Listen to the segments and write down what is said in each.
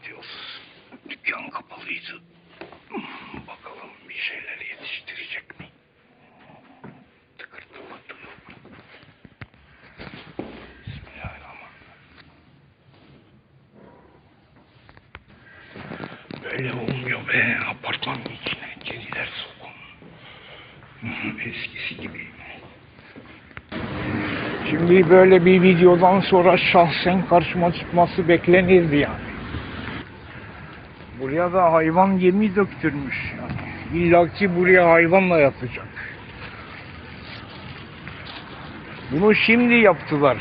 gidiyoruz. Dükkan kapalıydı. Bakalım bir şeyler yetiştirecek mi? Tıkırtı pıtı yok. Bismillahirrahmanirrahim. Böyle olmuyor be. Apartmanın içine kediler sokun. Eskisi gibi. Şimdi böyle bir videodan sonra şahsen karşıma çıkması beklenirdi yani. Buraya da hayvan yemi döktürmüş yani. İlla ki buraya hayvanla yatacak. Bunu şimdi yaptılar.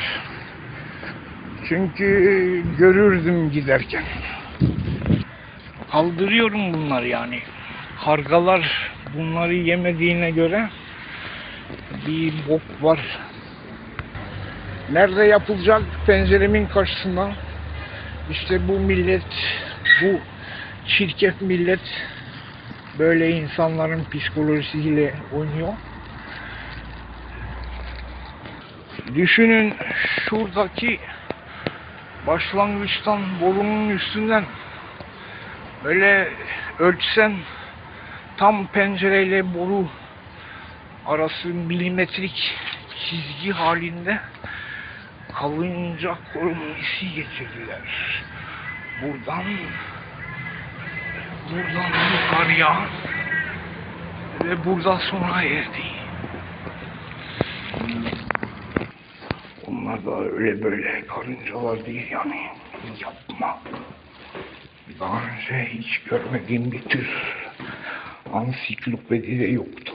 Çünkü görürdüm giderken. Kaldırıyorum bunları yani. Kargalar bunları yemediğine göre bir bok var. Nerede yapılacak? Penceremin karşısında. İşte bu millet, bu çirkef millet böyle insanların psikolojisiyle oynuyor. Düşünün, şuradaki başlangıçtan borunun üstünden böyle ölçsen tam pencereyle boru arası milimetrik çizgi halinde kalınca korunmuşu geçirdiler. Buradan yukarıya ve burada sona erdi. Onlar da öyle böyle karıncalar değil yani. Yapma. Daha önce hiç görmediğim bir tür ansiklopedide yoktu.